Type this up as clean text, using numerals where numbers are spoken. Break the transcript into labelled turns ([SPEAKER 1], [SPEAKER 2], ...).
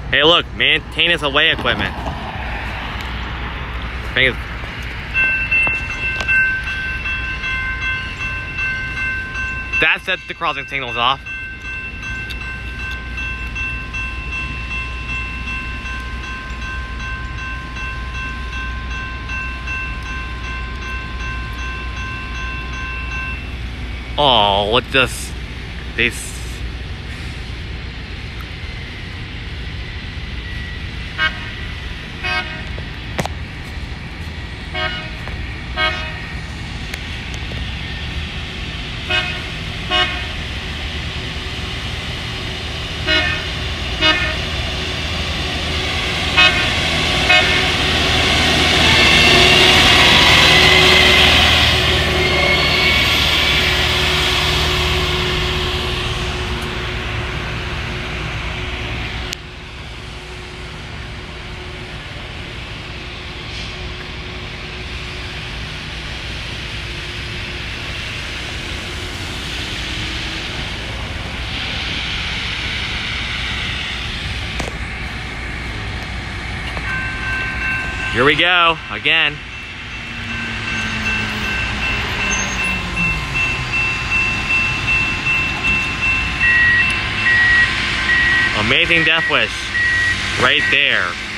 [SPEAKER 1] Hey look, maintenance away equipment. That sets the crossing signals off. Oh, what just this? Here we go, again. Amazing death wish, right there.